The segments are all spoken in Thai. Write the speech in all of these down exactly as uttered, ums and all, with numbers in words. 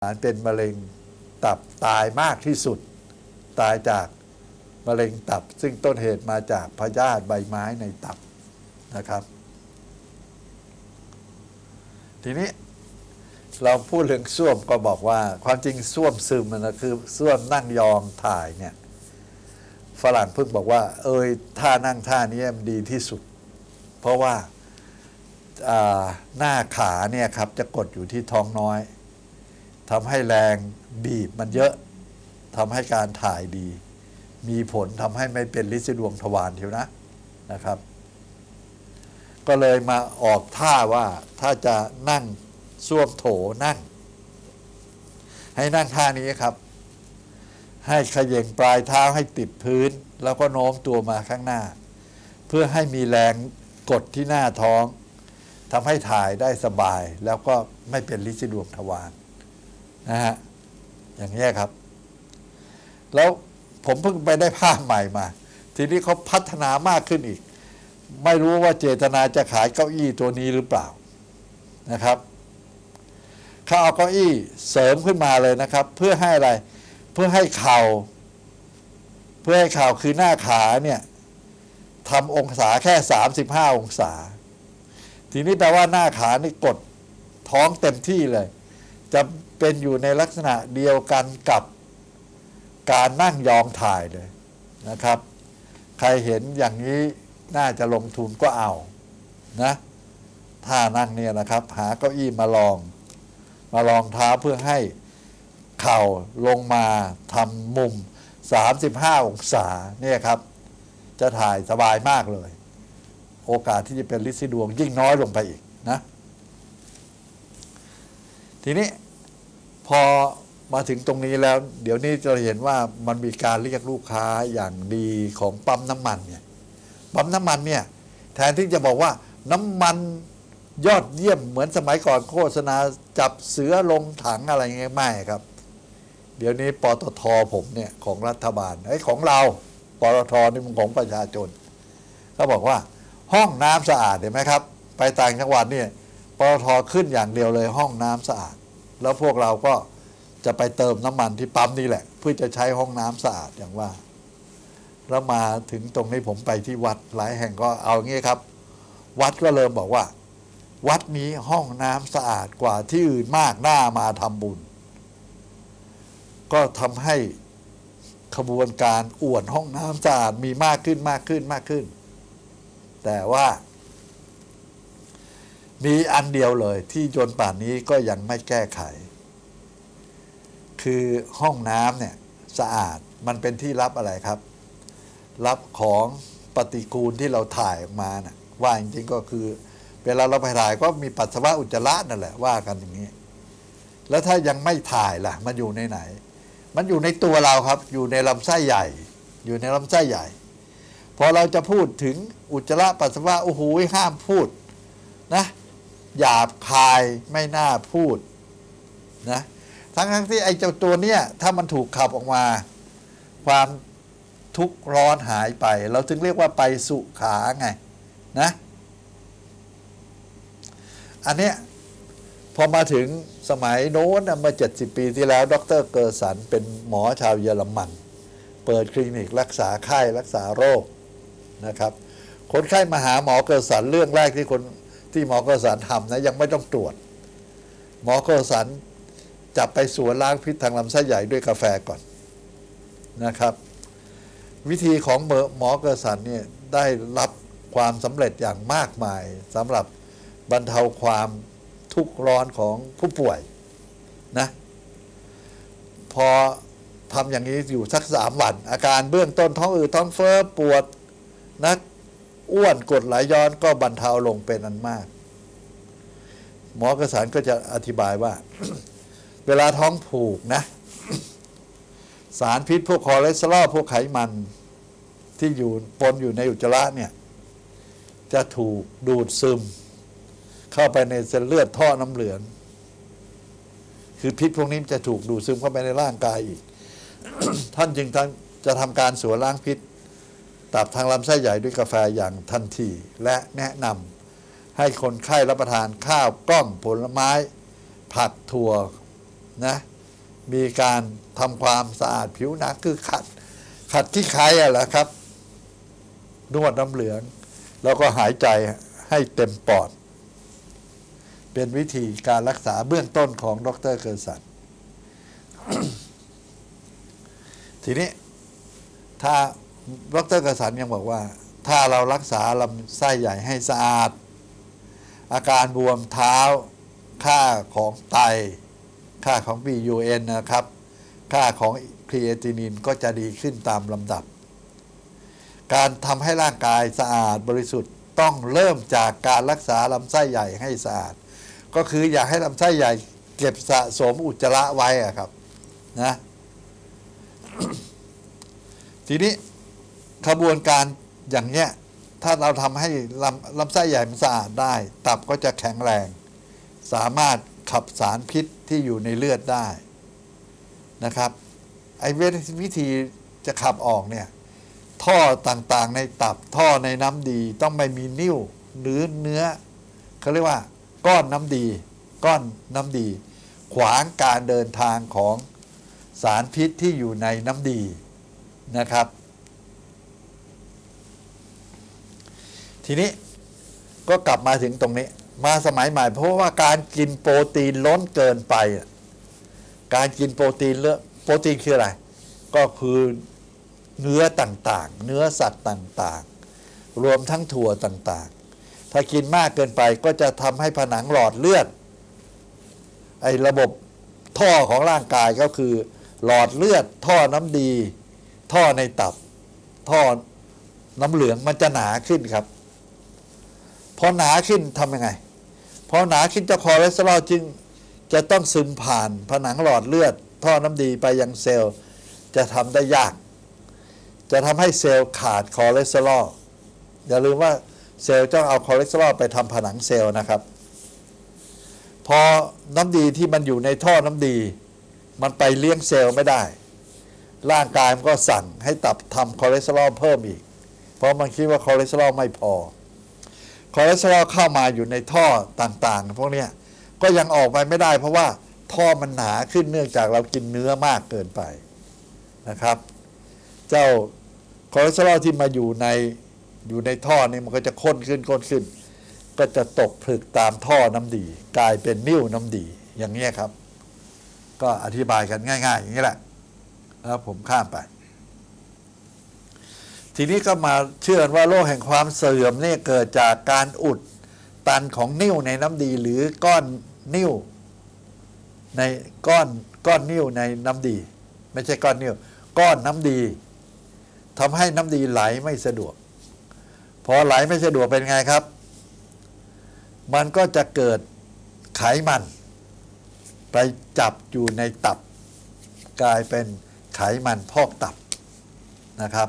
เป็นมะเร็งตับตายมากที่สุดตายจากมะเร็งตับซึ่งต้นเหตุมาจากพยาธิใบไม้ในตับนะครับทีนี้เราพูดเรื่องส้วมก็บอกว่าความจริงส้วมซึมนะคือส้วมนั่งยองถ่ายเนี่ยฝรั่งเพิ่งบอกว่าเอยท่านั่งท่านี้มันดีที่สุดเพราะว่าหน้าขาเนี่ยครับจะกดอยู่ที่ท้องน้อยทำให้แรงบีบมันเยอะทำให้การถ่ายดีมีผลทำให้ไม่เป็นลินดวงทวารเทียวนะนะครับก็เลยมาออกท่าว่าถ้าจะนั่งส้วมโถนั่งให้นั่งท่านี้ครับให้เขย่งปลายเท้าให้ติดพื้นแล้วก็โน้มตัวมาข้างหน้าเพื่อให้มีแรงกดที่หน้าท้องทำให้ถ่ายได้สบายแล้วก็ไม่เป็นลินดวงทวารนะฮะอย่างนี้ครับแล้วผมเพิ่งไปได้ภาพใหม่มาทีนี้เขาพัฒนามากขึ้นอีกไม่รู้ว่าเจตนาจะขายเก้าอี้ตัวนี้หรือเปล่านะครับเขาเอาเก้าอี้เสริมขึ้นมาเลยนะครับเพื่อให้อะไรเพื่อให้เข่าเพื่อให้เข่าคือหน้าขาเนี่ยทำองศาแค่สามสิบห้าองศาทีนี้แปลว่าหน้าขานี่กดท้องเต็มที่เลยจะเป็นอยู่ในลักษณะเดียวกันกับการนั่งยองถ่ายเลยนะครับใครเห็นอย่างนี้น่าจะลงทุนก็เอานะท่านั่งเนี่ยนะครับหาเก้าอี้มาลองมาลองเท้าเพื่อให้เข่าลงมาทำมุมสามสิบห้าองศาเนี่ยครับจะถ่ายสบายมากเลยโอกาสที่จะเป็นลินดวงยิ่งน้อยลงไปอีกนะทีนี้พอมาถึงตรงนี้แล้วเดี๋ยวนี้จะเห็นว่ามันมีการเรียกลูกค้าอย่างดีของปั๊มน้ำมันเนี่ยปั๊มน้ำมันเนี่ยแทนที่จะบอกว่าน้ำมันยอดเยี่ยมเหมือนสมัยก่อนโฆษณาจับเสือลงถังอะไรเงี้ยไม่ครับเดี๋ยวนี้ปตท.ผมเนี่ยของรัฐบาลไอ้ของเราปตท.นี่มันของประชาชนเขาบอกว่าห้องน้ำสะอาดเห็นไหมครับไปต่างจังหวัดเนี่ยปตท.ขึ้นอย่างเดียวเลยห้องน้ำสะอาดแล้วพวกเราก็จะไปเติมน้ำมันที่ปั๊มนี่แหละเพื่อจะใช้ห้องน้ำสะอาดอย่างว่าแล้วมาถึงตรงนี้ผมไปที่วัดหลายแห่งก็เอางี้ครับวัดก็เริ่มบอกว่าวัดนี้ห้องน้ำสะอาดกว่าที่อื่นมากน่ามาทำบุญก็ทำให้ขบวนการอวดห้องน้ำสะอาดมีมากขึ้นมากขึ้นมากขึ้นแต่ว่ามีอันเดียวเลยที่จนป่านนี้ก็ยังไม่แก้ไขคือห้องน้ำเนี่ยสะอาดมันเป็นที่รับอะไรครับรับของปฏิกูลที่เราถ่ายออกมานะ่ะว่าจริงๆก็คือเวลาเราไปถ่ายก็มีปัสสาวะอุจจาระนั่นแหละว่ากันอย่างนี้แล้วถ้ายังไม่ถ่ายล่ะมันอยู่ในไหนมันอยู่ในตัวเราครับอยู่ในลำไส้ใหญ่อยู่ในลำไส้ใหญ่พอเราจะพูดถึงอุจจาระปัสสาวะโอ้โหห้ามพูดนะหยาบคายไม่น่าพูดนะทั้งทั้งที่ไอ้เจ้าตัวเนี้ยถ้ามันถูกขับออกมาความทุกข์ร้อนหายไปเราถึงเรียกว่าไปสุขาไงนะอันเนี้ยพอมาถึงสมัยโน้นเมื่อเจ็ดสิบปีที่แล้วดร.เกอร์สันเป็นหมอชาวเยอรมันเปิดคลินิกรักษาไข้รักษาโรคนะครับคนไข้มาหาหมอเกอร์สันเรื่องแรกที่คนที่หมอเกอร์สันทำนะยังไม่ต้องตรวจหมอเกอร์สันจับไปสวนล้างพิษทางลำไส้ใหญ่ด้วยกาแฟก่อนนะครับวิธีของหมอเกอร์สันเนี่ยได้รับความสำเร็จอย่างมากมายสำหรับบรรเทาความทุกข์ร้อนของผู้ป่วยนะพอทำอย่างนี้อยู่สักสามวันอาการเบื้องต้นท้องอืดท้องเฟ้อปวดนะอ้วนกรดไหลย้อนก็บรรเทาลงเป็นอันมากหมอเกษรก็จะอธิบายว่า เวลาท้องผูกนะ สารพิษพวกคอเลสเตอรอลพวกไขมันที่อยู่ปนอยู่ในอุจจาระเนี่ยจะถูกดูดซึมเข้าไปในเส้นเลือดท่อน้ำเหลืองคือพิษพวกนี้จะถูกดูดซึมเข้าไปในร่างกายอีก ท่านจึงจะทำการสวนล้างพิษตับทางลำไส้ใหญ่ด้วยกาแฟอย่างทันทีและแนะนำให้คนไข้รับประทานข้าวกล้องผลไม้ผักถั่วนะมีการทำความสะอาดผิวหนังคือขัดขัดที่ไข้อะแหละครับนวดน้ำเหลืองแล้วก็หายใจให้เต็มปอดเป็นวิธีการรักษาเบื้องต้นของดร.เกอร์สัน ทีนี้ถ้าดร.เกอร์สันยังบอกว่าถ้าเรารักษาลำไส้ใหญ่ให้สะอาดอาการบวมเท้าค่าของไตค่าของ บี ยู เอ็น นะครับค่าของครีเอตินินก็จะดีขึ้นตามลำดับการทำให้ร่างกายสะอาดบริสุทธิ์ต้องเริ่มจากการรักษาลำไส้ใหญ่ให้สะอาดก็คืออยากให้ลำไส้ใหญ่เก็บสะสมอุจจาระไว้อะครับนะ ทีนี้ขบวนการอย่างเนี้ยถ้าเราทำให้ลำลำไส้ใหญ่มันสะอาดได้ตับก็จะแข็งแรงสามารถขับสารพิษที่อยู่ในเลือดได้นะครับไอ้วิธีจะขับออกเนี่ยท่อต่างๆในตับท่อในน้ำดีต้องไม่มีนิ่วหรือเนื้อเขาเรียกว่าก้อนน้ำดีก้อนน้ำดีขวางการเดินทางของสารพิษที่อยู่ในน้ำดีนะครับทีนี้ก็กลับมาถึงตรงนี้มาสมัยใหม่เพราะว่าการกินโปรตีนล้นเกินไปการกินโปรตีนเลอะโปรตีนคืออะไรก็คือเนื้อต่างๆเนื้อสัตว์ต่างๆรวมทั้งถั่วต่างๆถ้ากินมากเกินไปก็จะทำให้ผนังหลอดเลือดไอ้ระบบท่อของร่างกายก็คือหลอดเลือดท่อน้ำดีท่อในตับท่อน้ำเหลืองมันจะหนาขึ้นครับพอหนาขึ้นทำยังไงพอหนาขึ้นเจ้าคอเลสเตอรอลจึงจะต้องซึมผ่านผนังหลอดเลือดท่อน้ำดีไปยังเซลล์จะทำได้ยากจะทำให้เซลล์ขาดคอเลสเตอรอลอย่าลืมว่าเซลล์ต้องเอาคอเลสเตอรอลไปทำผนังเซลล์นะครับพอน้ำดีที่มันอยู่ในท่อน้ำดีมันไปเลี้ยงเซลล์ไม่ได้ร่างกายมันก็สั่งให้ตับทำคอเลสเตอรอลเพิ่มอีกเพราะมันคิดว่าคอเลสเตอรอลไม่พอคอเลสเตอรอลเข้ามาอยู่ในท่อต่างๆพวกนี้ก็ยังออกไปไม่ได้เพราะว่าท่อมันหนาขึ้นเนื่องจากเรากินเนื้อมากเกินไปนะครับเจ้าคอเลสเตอรอลที่มาอยู่ในอยู่ในท่อนี่มันก็จะข้นขึ้นข้นขึ้นก็จะตกผลึกตามท่อน้ำดีกลายเป็นนิ่วน้ำดีอย่างนี้ครับก็อธิบายกันง่ายๆอย่างนี้แหละแล้วผมข้ามไปทีนี้ก็มาเชื่อว่าโรคแห่งความเสื่อมนี่เกิดจากการอุดตันของนิ่วในน้ำดีหรือก้อนนิ่วในก้อนก้อนนิ่วในน้ำดีไม่ใช่ก้อนนิ่วก้อนน้ำดีทำให้น้ำดีไหลไม่สะดวกพอไหลไม่สะดวกเป็นไงครับมันก็จะเกิดไขมันไปจับอยู่ในตับกลายเป็นไขมันพอกตับนะครับ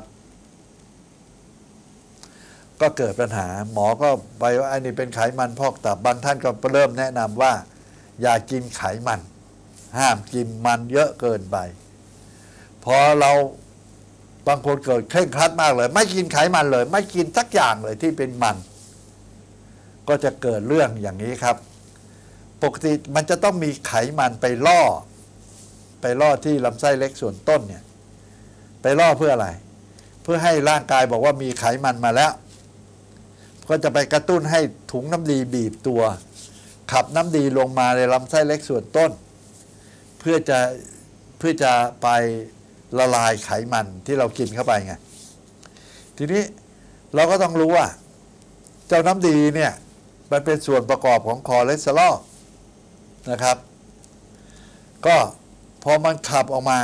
ก็เกิดปัญหาหมอก็ไปว่าไอ้นี่เป็นไขมันพอกตับบางท่านก็เริ่มแนะนำว่าอย่ากินไขมันห้ามกินมันเยอะเกินไปพอเราบางคนเกิดเคร่งครัดมากเลยไม่กินไขมันเลยไม่กินสักอย่างเลยที่เป็นมันก็จะเกิดเรื่องอย่างนี้ครับปกติมันจะต้องมีไขมันไปล่อไปล่อที่ลำไส้เล็กส่วนต้นเนี่ยไปล่อเพื่ออะไรเพื่อให้ร่างกายบอกว่ามีไขมันมาแล้วก็จะไปกระตุ้นให้ถุงน้ำดีบีบตัวขับน้ำดีลงมาในลำไส้เล็กส่วนต้นเพื่อจะเพื่อจะไปละลายไขมันที่เรากินเข้าไปไงทีนี้เราก็ต้องรู้ว่าเจ้าน้ำดีเนี่ยมันเป็นส่วนประกอบของคอเลสเตอรอลนะครับก็พอมันขับออกมา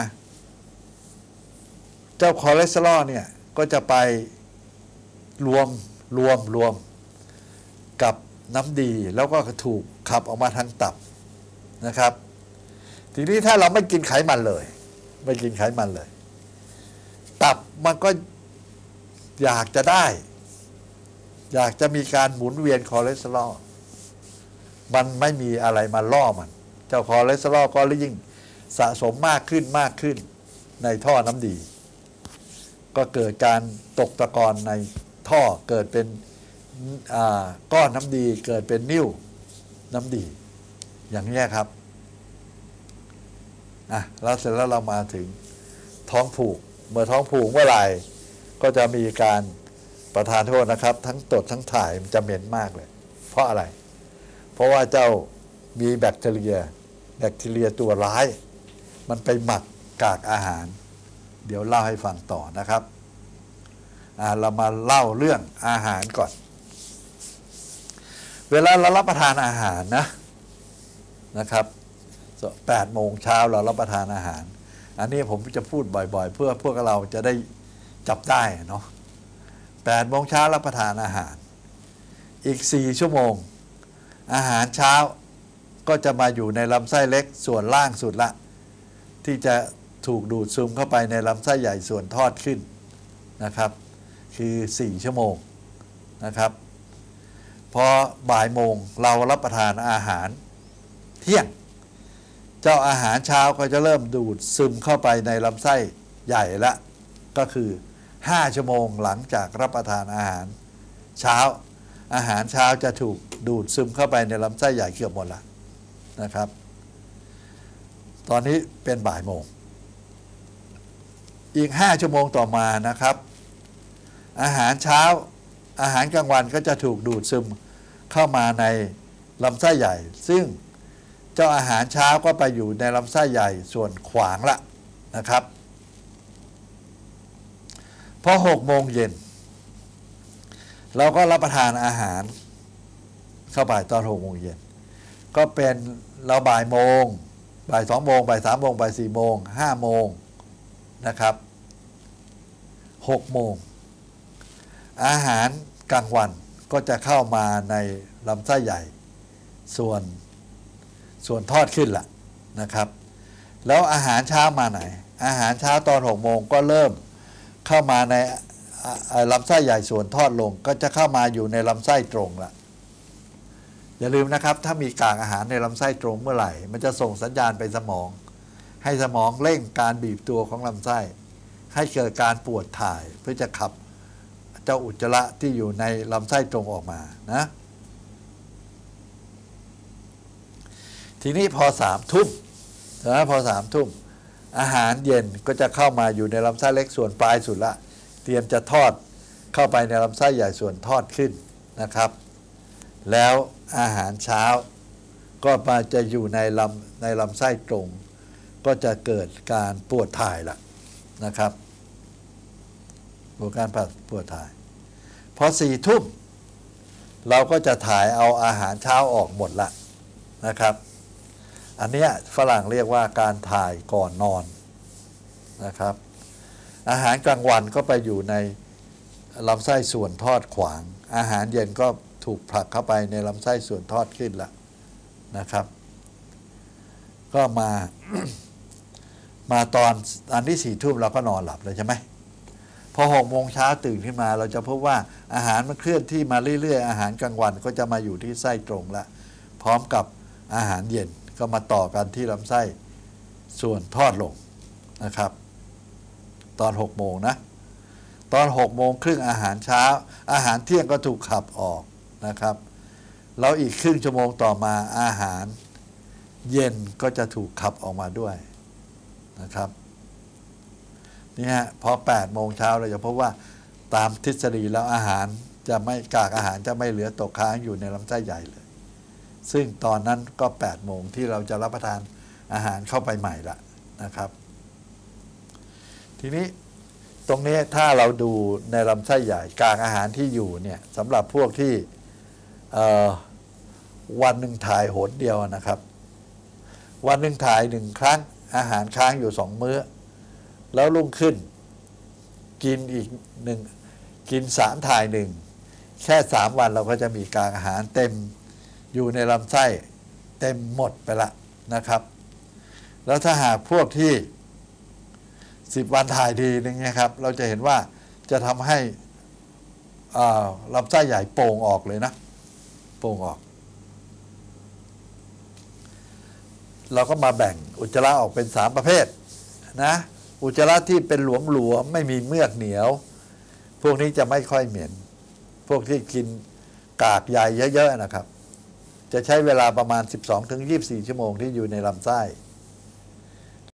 เจ้าคอเลสเตอรอลเนี่ยก็จะไปรวมรวมรวมกับน้ำดีแล้วก็ถูกขับออกมาทางตับนะครับทีนี้ถ้าเราไม่กินไขมันเลยไม่กินไขมันเลยตับมันก็อยากจะได้อยากจะมีการหมุนเวียนคอเลสเตอรอลมันไม่มีอะไรมาล่อมันเจ้าคอเลสเตอรอลก็ยิ่งสะสมมากขึ้นมากขึ้นในท่อน้ำดีก็เกิดการตกตะกอนในท่อเกิดเป็นก้อนน้ำดีเกิดเป็นนิ่วน้ำดีอย่างนี้ครับอ่ะแล้วเสร็จแล้วเรามาถึงท้องผูกเมื่อท้องผูกเมื่อไหร่ก็จะมีการประทานโทษนะครับ ทั้งตดทั้งถ่ายมันจะเหม็นมากเลยเพราะอะไร เพราะว่าเจ้ามีแบคทีเรียแบคทีเรียตัวร้ายมันไปหมักกากอาหารเดี๋ยวเล่าให้ฟังต่อนะครับอ่าเรามาเล่าเรื่องอาหารก่อนเวลาเรารับประทานอาหารนะนะครับแปดโมงเช้าเรารับประทานอาหารอันนี้ผมจะพูดบ่อยๆเพื่อพวกเราจะได้จับได้เนาะแปดโมงเช้ารับประทานอาหารอีกสี่ชั่วโมงอาหารเช้าก็จะมาอยู่ในลำไส้เล็กส่วนล่างสุดละที่จะถูกดูดซึมเข้าไปในลำไส้ใหญ่ส่วนทอดขึ้นนะครับคือสี่ชั่วโมงนะครับพอบ่ายโมงเรารับประทานอาหารเที่ยงเจ้าอาหารเช้าก็จะเริ่มดูดซึมเข้าไปในลำไส้ใหญ่ละก็คือห้าชั่วโมงหลังจากรับประทานอาหารเช้าอาหารเช้าจะถูกดูดซึมเข้าไปในลำไส้ใหญ่เกือบหมดละนะครับตอนนี้เป็นบ่ายโมงอีกห้าชั่วโมงต่อมานะครับอาหารเช้าอาหารกลางวันก็จะถูกดูดซึมเข้ามาในลำไส้ใหญ่ซึ่งเจ้าอาหารเช้าก็ไปอยู่ในลำไส้ใหญ่ส่วนขวางละนะครับพอหกโมงเย็นเราก็รับประทานอาหารเข้าไปตอนหกโมงเย็นก็เป็นเราบ่ายโมงบ่ายสองโมงบ่ายสามโมงบ่ายสี่โมงห้าโมงนะครับหกโมงอาหารกลางวันก็จะเข้ามาในลำไส้ใหญ่ส่วนส่วนทอดขึ้นล่ะนะครับแล้วอาหารเช้ามาไหนอาหารเช้าตอนหกโมงก็เริ่มเข้ามาในลำไส้ใหญ่ส่วนทอดลงก็จะเข้ามาอยู่ในลำไส้ตรงละอย่าลืมนะครับถ้ามีกากอาหารในลำไส้ตรงเมื่อไหร่มันจะส่งสัญญาณไปสมองให้สมองเร่งการบีบตัวของลำไส้ให้เกิดการปวดถ่ายเพื่อจะขับเจ้าอุจจาระที่อยู่ในลำไส้ตรงออกมานะทีนี้พอสามทุ่มนะพอสามทุ่มอาหารเย็นก็จะเข้ามาอยู่ในลำไส้เล็กส่วนปลายสุดละเตรียมจะทอดเข้าไปในลำไส้ใหญ่ส่วนทอดขึ้นนะครับแล้วอาหารเช้าก็มาจะอยู่ในลำในลำไส้ตรงก็จะเกิดการปวดถ่ายละนะครับปวดการปวดถ่ายพอสี่ทุ่มเราก็จะถ่ายเอาอาหารเช้าออกหมดละนะครับอันนี้ฝรั่งเรียกว่าการถ่ายก่อนนอนนะครับอาหารกลางวันก็ไปอยู่ในลำไส้ส่วนทอดขวางอาหารเย็นก็ถูกผลักเข้าไปในลำไส้ส่วนทอดขึ้นละนะครับก็มา มาตอนอันที่สี่ทุ่มเราก็นอนหลับเลยใช่ไหมพอหกโมงเช้าตื่นขึ้นมาเราจะพบว่าอาหารมันเคลื่อนที่มาเรื่อยๆอาหารกลางวันก็จะมาอยู่ที่ไส้ตรงละพร้อมกับอาหารเย็นก็มาต่อกันที่ลำไส้ส่วนทอดลงนะครับตอนหกโมงนะตอนหกโมงครึ่งอาหารเช้าอาหารเที่ยงก็ถูกขับออกนะครับแล้วอีกครึ่งชั่วโมงต่อมาอาหารเย็นก็จะถูกขับออกมาด้วยนะครับนี่ฮะพอแปดโมงเช้าเราจะพบว่าตามทฤษฎีแล้วอาหารจะไม่กากอาหารจะไม่เหลือตกค้างอยู่ในลำไส้ใหญ่เลยซึ่งตอนนั้นก็แปดโมงที่เราจะรับประทานอาหารเข้าไปใหม่ละนะครับทีนี้ตรงนี้ถ้าเราดูในลำไส้ใหญ่กากอาหารที่อยู่เนี่ยสำหรับพวกที่วันหนึ่งถ่ายหนเดียวนะครับวันหนึ่งถ่ายหนึ่งครั้งอาหารค้างอยู่สองมื้อแล้วรุ่งขึ้นกินอีกหนึ่งกินสามถ่ายหนึ่งแค่สามวันเราก็จะมีกากอาหารเต็มอยู่ในลำไส้เต็มหมดไปละนะครับแล้วถ้าหากพวกที่สิบวันถ่ายทีนึงนะครับเราจะเห็นว่าจะทำให้ลำไส้ใหญ่โป่งออกเลยนะโป่งออกเราก็มาแบ่งอุจจาระออกเป็นสามประเภทนะอุจจาระที่เป็นหลวมๆไม่มีเมือกเหนียวพวกนี้จะไม่ค่อยเหม็นพวกที่กินกากใยเยอะๆนะครับจะใช้เวลาประมาณ สิบสองถึงยี่สิบสี่ ชั่วโมงที่อยู่ในลำไส้